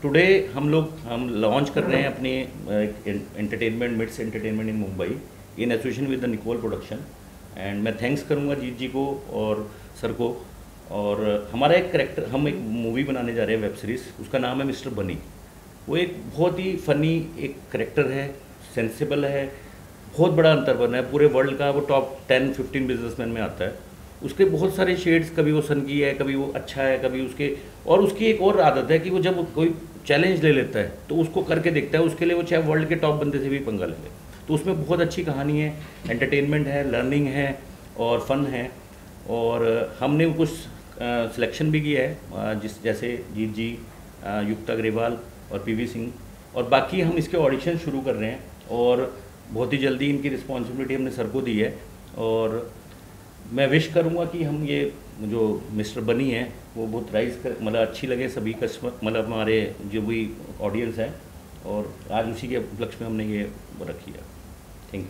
Today हम launch कर रहे हैं अपनी एंटरटेनमेंट मिट्स entertainment in Mumbai in association with the Nicole production. And मैं थैंक्स करूंगा जीत जी को और सर को। और हमारा एक करेक्टर, हम एक मूवी बनाने जा रहे हैं, वेब सीरीज़, उसका नाम है मिस्टर बनी। वो एक बहुत ही फ़नी एक करेक्टर है, सेंसिबल है, बहुत बड़ा अंतर्बन है पूरे वर्ल्ड का। वो टॉप 10-15 बिजनेसमैन में आता है। उसके बहुत सारे शेड्स, कभी वो सनकी है, कभी वो अच्छा है, कभी उसके, और उसकी एक और आदत है कि वो जब कोई चैलेंज ले लेता है तो उसको करके देखता है, उसके लिए वो चाहे वर्ल्ड के टॉप बंदे से भी पंगा ले ले। तो उसमें बहुत अच्छी कहानी है, एंटरटेनमेंट है, लर्निंग है और फन है। और हमने कुछ सिलेक्शन भी किया है, जैसे जीत जी, युक्ता अग्रवाल और पीवी सिंह, और बाकी हम इसके ऑडिशन शुरू कर रहे हैं और बहुत ही जल्दी इनकी रिस्पॉन्सिबिलिटी हमने सर को दी है। और मैं विश करूंगा कि हम ये जो मिस्टर बनी है वो बहुत राइज कर, मतलब अच्छी लगे सभी कस्टमर, मतलब हमारे जो भी ऑडियंस है। और आज उसी के उपलक्ष्य में हमने ये रखी है। Thank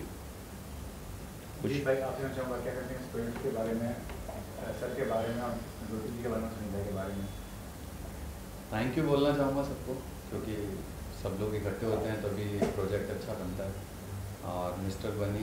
you. जी भाई, आपसे मैं चाहूँगा क्या करते हैं इस प्रोजेक्ट के बारे में, सर के बारे में और ज्योति जी के बारे में, सुनीता के बारे में। थैंक यू बोलना चाहूँगा सबको, क्योंकि सब लोग इकट्ठे होते हैं तभी प्रोजेक्ट अच्छा बनता है। और मिस्टर बनी,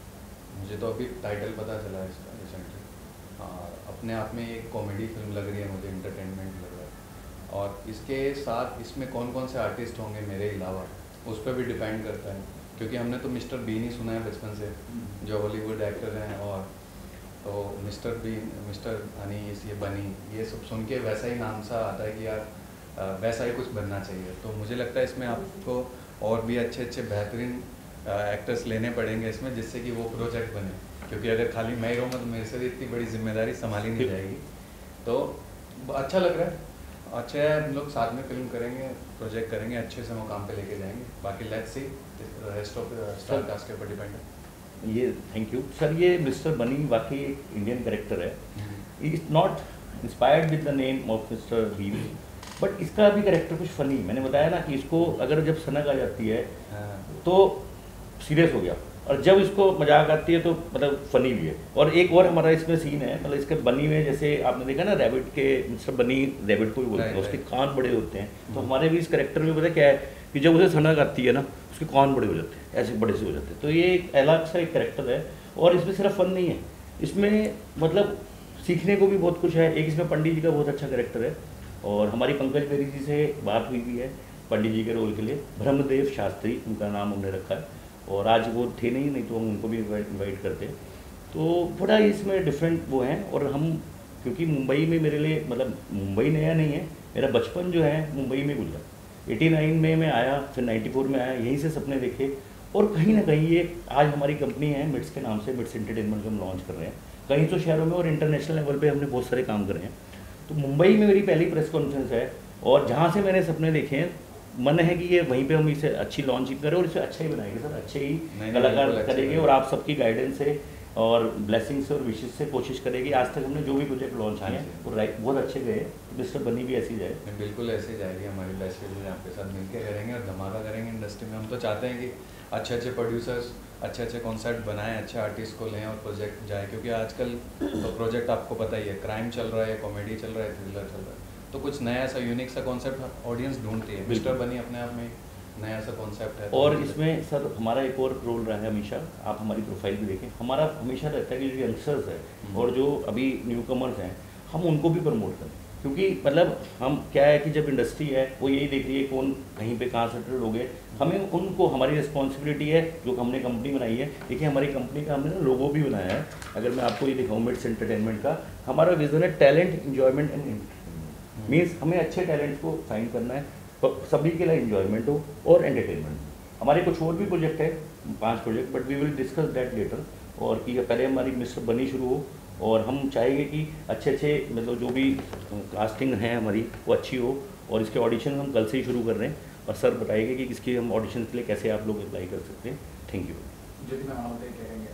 मुझे तो अभी टाइटल पता चला है इसका रिसेंटली, और अपने आप में एक कॉमेडी फिल्म लग रही है, मुझे एंटरटेनमेंट लग रहा है। और इसके साथ इसमें कौन कौन से आर्टिस्ट होंगे मेरे अलावा, उस पर भी डिपेंड करता है, क्योंकि हमने तो मिस्टर बीन ही सुना है बचपन से, जो हॉलीवुड एक्टर हैं। और तो मिस्टर बीन, मिस्टर अनीस, ये बनी, ये सब सुन के वैसा ही नाम सा आता है कि यार वैसा ही कुछ बनना चाहिए। तो मुझे लगता है इसमें आपको और भी अच्छे अच्छे बेहतरीन एक्टर्स लेने पड़ेंगे इसमें, जिससे कि वो प्रोजेक्ट बने, क्योंकि अगर खाली मैं ही रहूँगा तो मेरे से इतनी बड़ी जिम्मेदारी संभाली नहीं जाएगी। तो अच्छा लग रहा है, अच्छा है, हम लोग साथ में फिल्म करेंगे, प्रोजेक्ट करेंगे, अच्छे से मुकाम पे लेके जाएंगे। बाकी let's see, rest of star cast के ऊपर डिपेंड है। ये थैंक यू सर। ये मिस्टर बनी वाकई एक इंडियन करेक्टर है। It's not inspired with the name of mister Bean, but इसका भी करेक्टर कुछ फनी। मैंने बताया ना कि इसको अगर जब सनक आ जाती है तो सीरियस हो गया, और जब इसको मजाक आती है तो मतलब फनी भी है। और एक और हमारा इसमें सीन है, मतलब इसके बनी में, जैसे आपने देखा ना रैबिट के, मिस्टर बनी रैबिट को भी बोलते हैं, उसके कान बड़े होते हैं। तो हमारे भी इस करेक्टर में पता क्या है कि जब उसे सनक आती है ना, उसके कान बड़े हो जाते हैं, ऐसे बड़े से हो जाते हैं। तो ये एक अलग सा एक करेक्टर है। और इसमें सिर्फ फन नहीं है, इसमें मतलब सीखने को भी बहुत कुछ है। एक इसमें पंडित जी का बहुत अच्छा करेक्टर है, और हमारी पंकज बेरी जी से बात हुई भी है पंडित जी के रोल के लिए। ब्रह्मदेव शास्त्री उनका नाम हमने रखा है, और आज वो थे नहीं तो हम उनको भी इनवाइट करते। तो बड़ा इसमें डिफरेंट वो हैं। और हम, क्योंकि मुंबई में मेरे लिए, मतलब मुंबई नया नहीं है, मेरा बचपन जो है मुंबई में गुजरा। 89 में मैं आया, फिर 94 में आया, यहीं से सपने देखे। और कहीं ना कहीं ये आज हमारी कंपनी है मिट्स के नाम से, मिट्स एंटरटेनमेंट हम लॉन्च कर रहे हैं कहीं तो शहरों में, और इंटरनेशनल लेवल पे हमने बहुत सारे काम कर रहे हैं। तो मुंबई में मेरी पहली प्रेस कॉन्फ्रेंस है, और जहाँ से मैंने सपने देखे हैं, मन है कि ये वहीं पे हम इसे अच्छी लॉन्चिंग करें और इसे अच्छा ही बनाएंगे सर, अच्छे ही कलाकार करेंगे। और आप सबकी गाइडेंस से और ब्लेसिंग से और विशेष से कोशिश करेगी। आज तक हमने जो भी प्रोजेक्ट लॉन्च किए हैं वो बहुत अच्छे गए। मिस्टर बनी भी ऐसी जाए, बिल्कुल ऐसे जाएगी। हमारी बेस्ट विजन आपके साथ मिलकर करेंगे और धमाका करेंगे इंडस्ट्री में। हम तो चाहते हैं कि अच्छे अच्छे प्रोड्यूसर्स अच्छे अच्छे कॉन्सेप्ट बनाएं, अच्छे आर्टिस्ट को लें और प्रोजेक्ट जाए, क्योंकि आजकल तो प्रोजेक्ट आपको पता ही है, क्राइम चल रहा है, कॉमेडी चल रहा है, थ्रिलर चल रहा है, तो कुछ नया सा यूनिक सा कॉन्सेप्ट ऑडियंस ढूंढती है। मिस्टर बनी अपने आप में नया सा कॉन्सेप्ट है। और इसमें सर हमारा एक और रोल रहा है हमेशा, आप हमारी प्रोफाइल भी देखें, हमारा हमेशा रहता है कि जो यंगस्टर्स हैं और जो अभी न्यू कमर्स हैं, हम उनको भी प्रमोट करें। क्योंकि मतलब हम क्या है कि जब इंडस्ट्री है वो यही देख रही है कौन कहीं पे कहाँ सेटल हो गए, हमें उनको, हमारी रिस्पॉन्सिबिलिटी है जो हमने कंपनी बनाई है। देखिए हमारी कंपनी का हमने ना लोगो भी बनाया है, अगर मैं आपको ये दिखाऊँ मिट्स एंटरटेनमेंट का, हमारा विजन है टैलेंट, इंजॉयमेंट एंड मीन्स हमें अच्छे टैलेंट्स को फाइंड करना है, तो सभी के लिए इंजॉयमेंट हो और एंटरटेनमेंट। हमारे कुछ और भी प्रोजेक्ट है, 5 project, but we will discuss that later. और कि पहले हमारी मिस्टर बनी शुरू हो, और हम चाहेंगे कि अच्छे अच्छे, मतलब जो भी कास्टिंग है हमारी वो अच्छी हो। और इसके ऑडिशन हम कल से ही शुरू कर रहे हैं, और सर बताएंगे कि इसकी हम ऑडिशन के लिए कैसे आप लोग अप्लाई कर सकते हैं। Thank you. जो भी मैं कहेंगे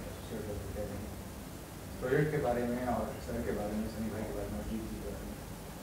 प्रोजेक्ट के बारे में और सर के बारे में, सनी भाई के बारे में, जीत जी के बारे में,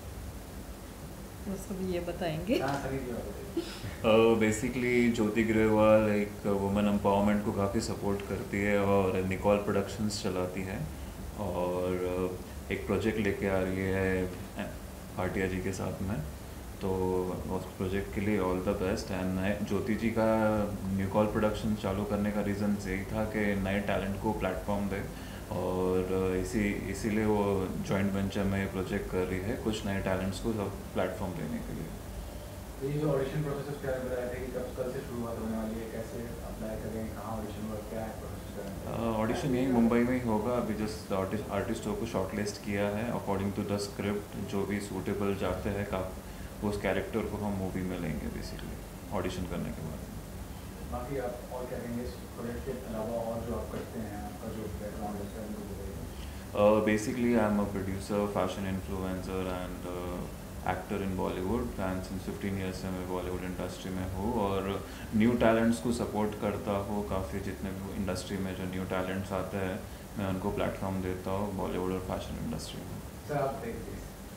वो सब ये बताएंगे। हाँ सनी जी बताइए। बेसिकली ज्योति ग्रेवाल एक वुमेन एम्पावरमेंट को काफ़ी सपोर्ट करती है और निकोल प्रोडक्शंस चलाती है, और एक प्रोजेक्ट लेके आ रही है भाटिया जी के साथ में। तो उस प्रोजेक्ट के लिए all the best. And Jyoti ji का निकॉल प्रोडक्शन चालू करने का रीज़न यही था कि नए टैलेंट को प्लेटफॉर्म दे, और इसीलिए वो जॉइंट वेंचर में प्रोजेक्ट कर रही है कुछ नए टैलेंट्स को सब प्लेटफॉर्म देने के लिए। तो ये जो ऑडिशन प्रोसेस क्या बताया था कि कल से शुरुआत होने वाली है, कैसे अप्लाई करें, कहाँ ऑडिशन हुआ, क्या है प्रोसेस करें? ऑडिशन यहीं मुंबई में ही होगा। अभी जस्ट आर्टिस्टों को शॉर्टलिस्ट किया है अकॉर्डिंग टू द स्क्रिप्ट, जो भी सूटेबल जाते हैं का उस कैरेक्टर को हम मूवी में लेंगे बेसिकली ऑडिशन करने के बाद। बाकी आप और क्या कहेंगे इस प्रोजेक्ट के अलावा, और जो आप करते हैं, आपका जो बैकग्राउंड है उनको बताइए। Basically, I'm a producer, fashion influencer and actor in Bollywood, and since 15 years से मैं बॉलीवुड इंडस्ट्री में हूँ और न्यू टैलेंट्स को सपोर्ट करता हूँ। काफ़ी जितने भी इंडस्ट्री में जो न्यू टैलेंट्स आते हैं मैं उनको प्लेटफॉर्म देता हूँ बॉलीवुड और फैशन इंडस्ट्री में। सर आप देखिए,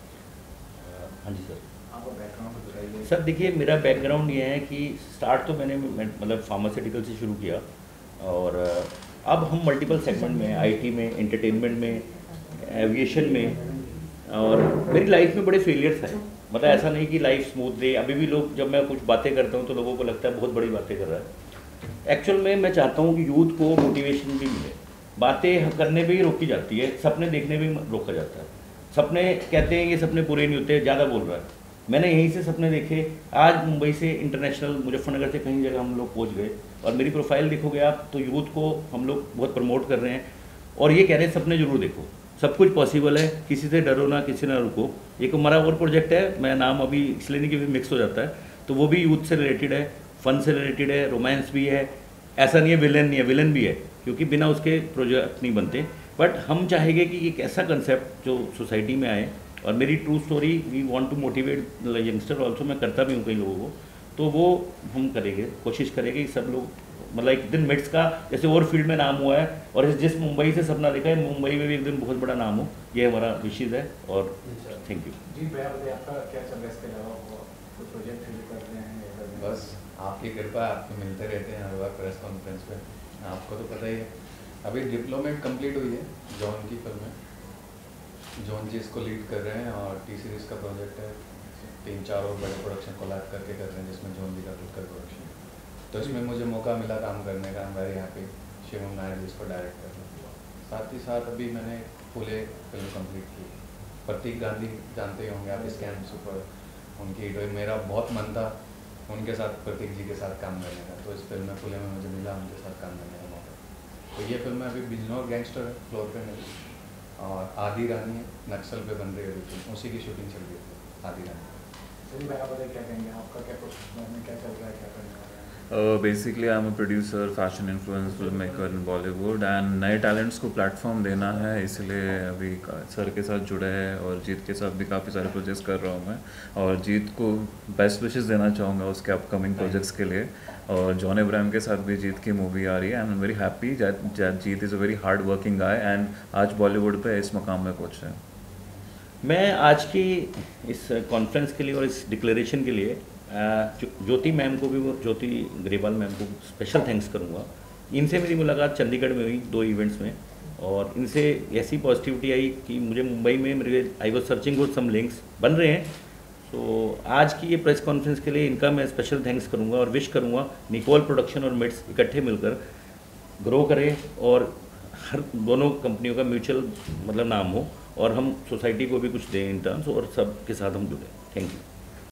हाँ जी सर। आपका बैकग्राउंड बताइए। सर देखिए, मेरा बैकग्राउंड ये है कि स्टार्ट तो मैंने मतलब फार्मास्यूटिकल से शुरू किया, और अब हम मल्टीपल सेगमेंट में, आईटी में, एंटरटेनमेंट में, एविएशन में, और मेरी लाइफ में बड़े फेलियर्स हैं। मतलब ऐसा नहीं कि लाइफ स्मूथ रही। अभी भी लोग, जब मैं कुछ बातें करता हूँ तो लोगों को लगता है बहुत बड़ी बातें कर रहा है। एक्चुअल में मैं चाहता हूँ कि यूथ को मोटिवेशन भी मिले। बातें करने भी रोकी जाती है, सपने देखने भी रोका जाता है। सपने कहते हैं ये सपने पूरे नहीं होते, ज़्यादा बोल रहा है। मैंने यहीं से सपने देखे, आज मुंबई से इंटरनेशनल, मुजफ्फरनगर से कहीं जगह हम लोग पहुंच गए, और मेरी प्रोफाइल देखोगे आप तो यूथ को हम लोग बहुत प्रमोट कर रहे हैं, और ये कह रहे हैं सपने जरूर देखो, सब कुछ पॉसिबल है, किसी से डरो ना, किसी ना रुको। एक हमारा और प्रोजेक्ट है, मैं नाम अभी इसलिए नहीं कि भी मिक्स हो जाता है, तो वो भी यूथ से रिलेटेड है, फन से रिलेटेड है, रोमांस भी है। ऐसा नहीं है विलन नहीं है, विलन भी है, क्योंकि बिना उसके प्रोजेक्ट नहीं बनते। बट हम चाहेंगे कि एक ऐसा कंसेप्ट जो सोसाइटी में आए, और मेरी true story, we want to motivate youngster also, मैं करता भी हूँ कई लोगों को, तो वो हम करेंगे, कोशिश करेंगे कि सब लोग, मतलब एक दिन मिट्स का जैसे और फील्ड में नाम हुआ है, और जिस मुंबई से सपना देखा है, मुंबई में भी एक दिन बहुत बड़ा नाम हो, ये हमारा विशेष है। और थैंक यू जी भैया, बताइए आपका क्या चल रहा है, इसके अलावा कोई प्रोजेक्ट रिव्यू कर रहे हैं या बस आपकी कृपा, आपके मिलते रहते हैं हर बार प्रेस कॉन्फ्रेंस पे, आपको तो पता ही है। अभी डिप्लोमेट कंप्लीट हुई है जॉन की फिल्म में, जॉन जी इसको लीड कर रहे हैं, और टी सीरीज़ का प्रोजेक्ट है, 3-4 और बड़े प्रोडक्शन कोलैब करके कर रहे हैं, जिसमें जॉन जी का खुद का प्रोडक्शन है। तो इसमें मुझे मौका मिला काम करने का, I am very happy. Shivam Nair ji इसको डायरेक्ट कर रहे हैं। साथ ही साथ अभी मैंने फुले फिल्म कंप्लीट की, प्रतीक गांधी जानते होंगे आप, स्कैम सुपर, उनकी हीरोइन। मेरा बहुत मन था उनके साथ, प्रतीक जी के साथ काम करने का, तो इस फिल्म में फुले में मुझे मिला उनके साथ काम करने का मौका। तो ये फिल्म अभी बिजनौर गैंगस्टर है, फ्लोर पे मिली, और आदि रानी नक्सल पे बन रही है अभी फिल्म, उसी की शूटिंग चल रही है आदि रानी। चलिए भाई, आप बताइए क्या कहेंगे, आपका क्या प्रोसेस में क्या चल रहा है, क्या करने वाले हैं? Basically I am a producer, fashion influence, film maker in Bollywood, and नए टैलेंट्स को प्लेटफॉर्म देना है, इसलिए अभी सर के साथ जुड़े हैं, और जीत के साथ भी काफ़ी सारे प्रोजेक्ट्स कर रहा हूँ मैं, और जीत को बेस्ट विशेस देना चाहूँगा उसके अपकमिंग प्रोजेक्ट्स के लिए। और जॉन इब्राहिम के साथ भी जीत की मूवी आ रही है, and I am very happy. Jeet is a very hard working guy, and आज बॉलीवुड पे इस मकाम में पहुँच रहे हैं। मैं आज की इस कॉन्फ्रेंस के लिए और इस डिक्लेरेशन के लिए ज्योति मैम को भी, ज्योति ग्रेवाल मैम को स्पेशल थैंक्स करूँगा। इनसे मेरी मुलाकात चंडीगढ़ में हुई 2 इवेंट्स में, और इनसे ऐसी पॉजिटिविटी आई कि मुझे मुंबई में I was searching for some links बन रहे हैं। तो आज की ये प्रेस कॉन्फ्रेंस के लिए इनका मैं स्पेशल थैंक्स करूँगा, और विश करूँगा निकोल प्रोडक्शन और मिट्स इकट्ठे मिलकर ग्रो करें, और हर दोनों कंपनियों का म्यूचुअल मतलब नाम हो, और हम सोसाइटी को भी कुछ दें इन टर्म्स, और सब के साथ हम जुड़े। Thank you.